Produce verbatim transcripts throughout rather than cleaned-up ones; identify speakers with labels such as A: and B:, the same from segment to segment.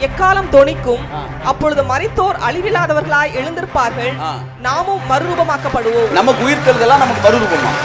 A: எக்காலம் தொனிக்கும், அப்பொழுது மரித்தோர் அழிவில்லாதவர்களாய் எழுந்திருப்பார்கள், நாமும் மறுரூபமாக்கப்படுவோம்.
B: நமக்கு உயிர்த்தெழுதலாம், நமக்கு மறுரூபமா.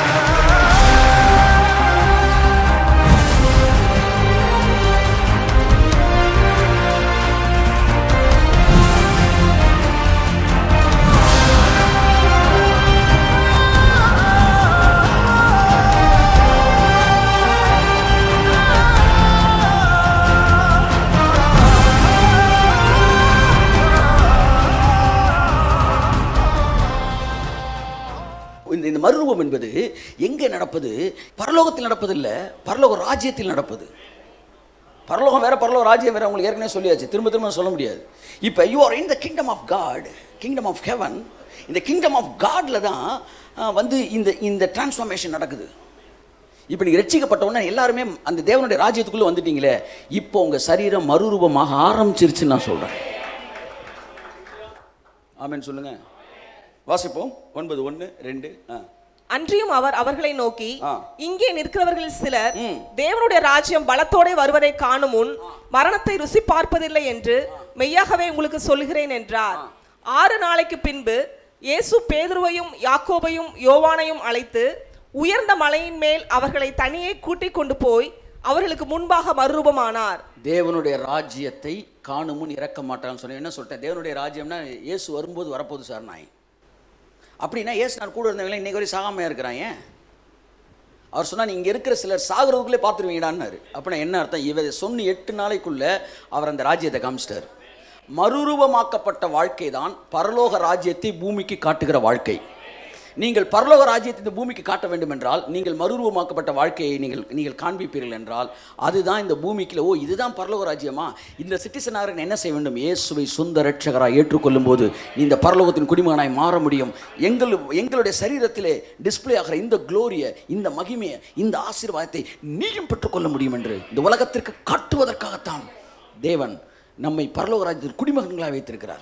B: இந்த மறுரூபம் என்பது எங்கே நடப்பது? பரலோகத்தில் நடப்பதில்லை, பரலோக ராஜ்யத்தில் நடப்பது. பரலோகம் வேற, பரலோக ராஜ்யம் வேற. உங்களுக்கு ஏற்கனவே சொல்லியாச்சு, திரும்ப திரும்ப சொல்ல முடியாது. இப்போ you are in the kingdom of God, kingdom of heaven. இந்த கிங்டம் ஆஃப் காட்ல தான் வந்து இந்த இந்த டிரான்ஸ்ஃபார்மேஷன் நடக்குது. இப்போ நீங்கள் ரட்சிக்கப்பட்டவுடனே எல்லாருமே அந்த தேவனுடைய ராஜ்யத்துக்குள்ளே வந்துட்டீங்களே, இப்போ உங்கள் சரீரம் மறுரூபமாக ஆரம்பிச்சிருச்சுன்னு நான் சொல்கிறேன். ஆமென் சொல்லுங்க. வாசிப்போம். ஒன்பது ஒன்று ரெண்டு.
A: அன்றியும் அவர் அவர்களை நோக்கி, இங்கே நிற்கிறவர்கள் சிலர் தேவனுடைய ராஜ்யம் பலத்தோட வருவதை காணும் முன் மரணத்தை ருசி பார்ப்பதில்லை என்று மெய்யாகவே உங்களுக்கு சொல்லுகிறேன் என்றார். ஆறு நாளைக்கு பின்பு இயேசு பேதுருவையும் யாக்கோபையும் யோவானையும் அழைத்து உயர்ந்த மலையின் மேல் அவர்களை தனியே கூட்டிக் கொண்டு போய் அவர்களுக்கு முன்பாக மறுரூபமானார்.
B: தேவனுடைய ராஜ்யத்தை காணும் முன் இறக்க மாட்டான்னு சொன்னேன். என்ன சொல்லிட்டேன்? தேவனுடைய ராஜ்யம்னா இயேசு வரும்போது வரப்போகுது சார். நாய் அப்படின்னா ஏசு நான் கூட இருந்தவங்களே இன்றைக்கு வரை சாகாமையாக இருக்கிறாங்க. அவர் சொன்னால் நீங்கள் இருக்கிற சிலர் சாகிறதுக்குள்ளே பார்த்துருவீங்கடான்னாரு. அப்படின்னா என்ன அர்த்தம்? இவரை சொன்ன எட்டு நாளைக்குள்ளே அவர் அந்த ராஜ்யத்தை காமிச்சிட்டார். மறுரூபமாக்கப்பட்ட வாழ்க்கை தான் பரலோக ராஜ்யத்தை பூமிக்கு காட்டுகிற வாழ்க்கை. நீங்கள் பரலோக ராஜ்யத்தை இந்த பூமிக்கு காட்ட வேண்டும் என்றால் நீங்கள் மறுரூபமாக்கப்பட்ட வாழ்க்கையை நீங்கள் நீங்கள் காண்பிப்பீர்கள் என்றால் அதுதான் இந்த பூமிக்குள்ள, ஓ இதுதான் பரலோக ராஜ்யமா, இந்த சிட்டிசனாக என்ன செய்ய வேண்டும்? இயேசுவை சொந்த ரட்சகராக ஏற்றுக்கொள்ளும் போது இந்த பரலோகத்தின் குடிமகனாய் மாற முடியும். எங்கள் எங்களுடைய சரீரத்திலே டிஸ்பிளே ஆகிற இந்த குளோரியை, இந்த மகிமையை, இந்த ஆசீர்வாதத்தை நீயும் பெற்றுக்கொள்ள முடியும் என்று இந்த உலகத்திற்கு காட்டுவதற்காகத்தான் தேவன் நம்மை பரலோக ராஜ்யத்தில் குடிமகன்களாக வைத்திருக்கிறார்.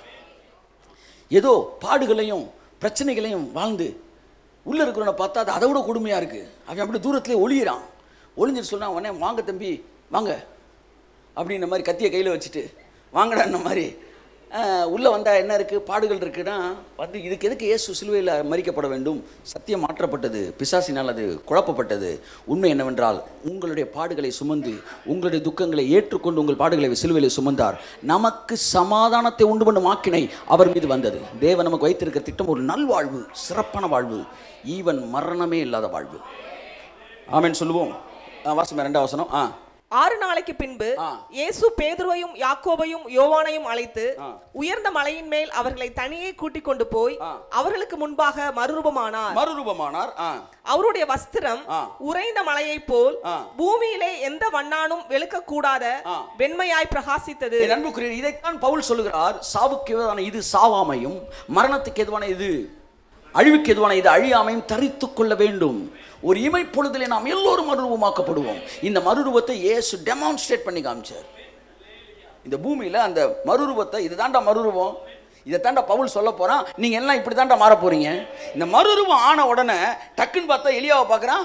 B: ஏதோ பாடுகளையும் பிரச்சனைகளையும் வாழ்ந்து உள்ளே இருக்கிறவனை பார்த்தா அது அதை விட கொடுமையாக இருக்குது. அவன் அப்படி தூரத்துலேயே ஒளியிறான். ஒளிஞ்சிட்டு சொன்னான், உடனே வாங்க தம்பி வாங்க அப்படின்ற மாதிரி கத்தியை கையில் வச்சுட்டு வாங்கடான்ன மாதிரி உள்ளே வந்தால் என்ன இருக்குது, பாடுகள் இருக்குன்னா வந்து இதுக்கு எதுக்கு இயேசு சிலுவையில் மரிக்கப்பட வேண்டும்? சத்தியம் மாற்றப்பட்டது, பிசாசினால் அது குழப்பப்பட்டது. உண்மை என்னவென்றால் உங்களுடைய பாடுகளை சுமந்து உங்களுடைய துக்கங்களை ஏற்றுக்கொண்டு உங்கள் பாடுகளை சிலுவையில் சுமந்தார். நமக்கு சமாதானத்தை உண்டு பண்ணும் ஆக்கினை அவர் மீது வந்தது. தேவன் நமக்கு வைத்திருக்கிற திட்டம் ஒரு நல்வாழ்வு, சிறப்பான வாழ்வு, ஈவன் மரணமே இல்லாத வாழ்வு. ஆமென் சொல்லுவோம். வாசம் ரெண்டாம் வசனம். ஆ
A: ஆறு நாளைக்கு பின்பு இயேசு பேதுருவையும் யாக்கோபையும் யோவானையும் அழைத்து உயர்ந்த மலையின் மேல் அவர்களை தனியே கூட்டிக் கொண்டு போய் அவர்களுக்கு முன்பாக மறுரூபமானார்
B: மறுரூபமானார்
A: அவருடைய வஸ்திரம் உறைந்த மலையை போல் பூமியிலே எந்த வண்ணானும் வெளுக்க கூடாத வெண்மையாய் பிரகாசித்தது.
B: அன்புக்குரியவர்களே, இதைத்தான் பவுல் சொல்லுகிறார். சாவுக்கு எதுவான இது சாவாமையும், மரணத்துக்கு எதுவான இது அழிவுக்கு எதுவான இது அழியாமையும் தரித்து கொள்ள வேண்டும். ஒரு இமை பொழுதிலே நாம் எல்லோரும் மறுரூபமாக்கப்படுவோம். இந்த மறுரூபத்தை இயேசு டெமான்ஸ்ட்ரேட் பண்ணி காமிச்சார் இந்த பூமியில். அந்த மறுரூபத்தை, இது தாண்டா மறுரூபம், இதை தாண்டா பவுல் சொல்ல போறான், நீங்க எல்லாம் இப்படி தாண்டா மாற போறீங்க. இந்த மறுரூபம் ஆன உடனே டக்குன்னு பார்த்தா எலியாவை பார்க்குறான்.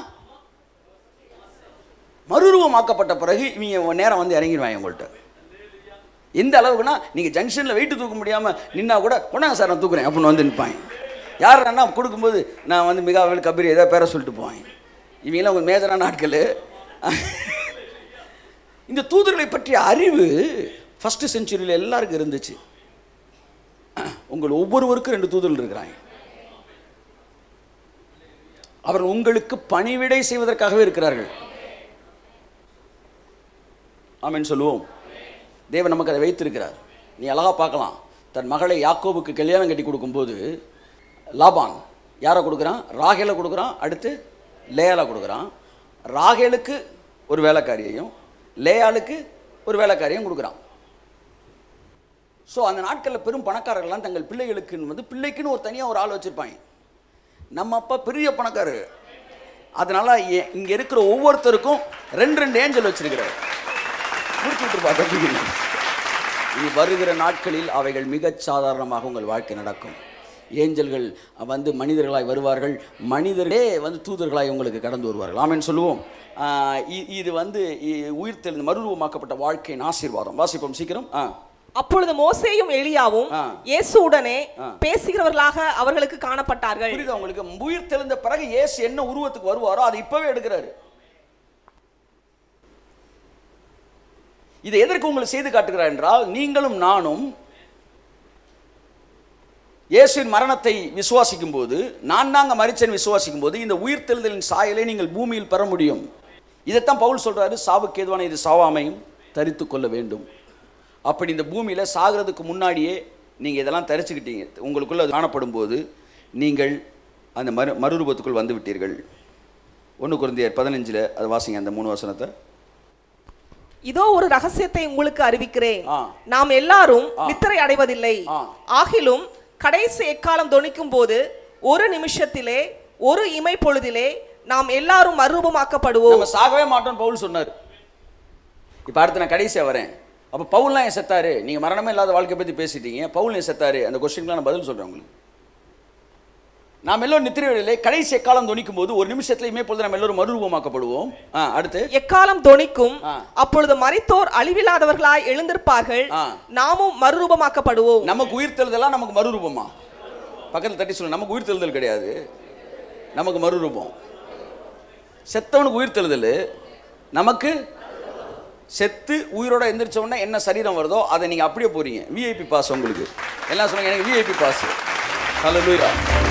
B: மறுரூபமாக்கப்பட்ட பிறகு இவங்க நேரம் வந்து இறங்கிடுவாங்க உங்கள்கிட்ட. எந்த அளவுக்குன்னா நீங்கள் ஜங்ஷனில் வெயிட்டு தூக்க முடியாமல் நின்னா கூட கொண்டாங்க சார் நான் தூக்குறேன் அப்படின்னு வந்து நிற்பாங்க. யார் என்ன கொடுக்கும்போது நான் வந்து மிகாவேல் கபீர் ஏதாவது பேர சொல்லிட்டு போவேன். இவங்கெல்லாம் ஒரு மேஜரான ஆட்கள். இந்த தூதர்களை பற்றிய அறிவு ஃபர்ஸ்ட் செஞ்சுரியில் எல்லாருக்கும் இருந்துச்சு. உங்கள் ஒவ்வொருவருக்கும் ரெண்டு தூதர்கள் இருக்கிறாங்க. அவர்கள் உங்களுக்கு பணிவிடை செய்வதற்காகவே இருக்கிறார்கள். ஆமென் சொல்லுவோம். தேவன் நமக்கு அதை வைத்திருக்கிறார். நீ அழகாக பார்க்கலாம். தன் மகளை யாக்கோபுக்கு கல்யாணம் கட்டி கொடுக்கும்போது லாபான் யாரை கொடுக்குறான்? ராகேலை கொடுக்குறான். அடுத்து லேயாலை கொடுக்குறான். ராகேலுக்கு ஒரு வேலைக்காரியையும் லேயாளுக்கு ஒரு வேலைக்காரியும் கொடுக்குறான். ஸோ அந்த நாட்களில் பெரும் பணக்காரர்கள்லாம் தங்கள் பிள்ளைகளுக்கு வந்து பிள்ளைக்குன்னு ஒரு தனியாக ஒரு ஆள் வச்சுருப்பாங்க. நம்ம அப்பா பெரிய பணக்காரர், அதனால் இங்கே இருக்கிற ஒவ்வொருத்தருக்கும் ரெண்டு ரெண்டு ஏஞ்சல் வச்சிருக்கிறார். முடிச்சு விட்டுருப்பா தப்பிக்கணும். இனி வருகிற நாட்களில் அவைகள் மிகச் சாதாரணமாக உங்கள் வாழ்க்கை நடக்கும். ஏஞ்சல்கள் வந்து மனிதர்களாய் வருவார்கள், மனிதர்களே வந்து தூதர்களாய் உங்களுக்கு கடந்து வருவார்கள். ஆமென் சொல்லுவோம். இது வந்து உயிர்த்தெழுந்து மறுரூபமாக்கப்பட்ட வாழ்க்கையின் ஆசீர்வாதம். வாசிப்போம் சீக்கிரம். ஆ
A: அப்பொழுது மோசேயும் எலியாவும் இயேசுவுடனே பேசுகிறவர்களாக அவர்களுக்கு காணப்பட்டார்கள்.
B: புரியுதா உங்களுக்கு? உயிர் தெழுந்த பிறகு இயேசு என்ன உருவத்துக்கு வருவாரோ அதை இப்பவே எடுக்கிறாரு. இதை எதற்கு உங்களுக்கு செய்து காட்டுகிறார் என்றால், நீங்களும் நானும் இயேசுவின் மரணத்தை விசுவாசிக்கும் போது, நான் தாங்க மரிச்சேன் விசுவாசிக்கும் போது, இந்த உயிர் தெழுதலின் சாயலை நீங்கள் பூமியில் பெற முடியும். இதைத்தான் பவுல் சொல்றாரு, சாவுக்கு ஏதுவான இது சாவாமையும் தரித்து கொள்ள வேண்டும். அப்படி இந்த பூமியில் சாகிறதுக்கு முன்னாடியே நீங்கள் இதெல்லாம் தரிச்சுக்கிட்டீங்க, உங்களுக்குள்ள அது காணப்படும் போது நீங்கள் அந்த மறு மறுரூபத்துக்குள் வந்து விட்டீர்கள். ஒன்று கொரிந்தியர் பதினஞ்சில் அது வாசிங்க, அந்த மூணு வசனத்தை.
A: இதோ ஒரு ரகசியத்தை உங்களுக்கு அறிவிக்கிறேன், நாம் எல்லாரும் நித்திரை அடைவதில்லை, ஆகிலும் கடைசி எக்காலம் தொனிக்கும் போது ஒரு நிமிஷத்திலே ஒரு இமை பொழுதிலே நாம் எல்லாரும் மறுரூபமாக்கப்படுவோம்.
B: நம்ம சாகவே மாட்டோம் பவுல் சொன்னார். இப்போ அடுத்து நான் கடைசியாக வரேன். அப்போ பவுல்லாம் ஏன் செத்தாரு? நீங்கள் மரணமே இல்லாத வாழ்க்கை பற்றி பேசிட்டீங்க, பவுல் ஏன் செத்தாரு? அந்த கொஸ்டின்லாம் நான் பதில் சொல்கிறேன் உங்களுக்கு. நாம் எல்லோரும் நித்திரையிலே கடைசி எக்காலம் தொனிக்கும் போது ஒரு நிமிஷத்துல இமைப்பொழுது நாம் எல்லோரும் மறுரூபமாக்கப்படுவோம். அடுத்து
A: எக்காலம் தொனிக்கும், அப்பொழுது மரித்தோர் அழிவில்லாதவர்களாய் எழுந்திருப்பார்கள், நாமும் மறுரூபமாக்கப்படுவோம்.
B: நமக்கு உயிர் தெழுதலாம் நமக்கு மறுரூபமா? பக்கத்தில் தட்டி சொல்லுங்க. நமக்கு உயிர் தெழுதல் கிடையாது, நமக்கு மறுரூபம். செத்தவனுக்கு உயிர் தெழுதல், நமக்கு செத்து உயிரோட எந்திரிச்ச உடனே என்ன சரீரம் வருதோ அதை நீங்கள் அப்படியே போறீங்க. விஐபி பாஸ் உங்களுக்கு எல்லாம் சொல்லுங்க, எனக்கு விஐபி பாஸ். ஹல்லேலூயா.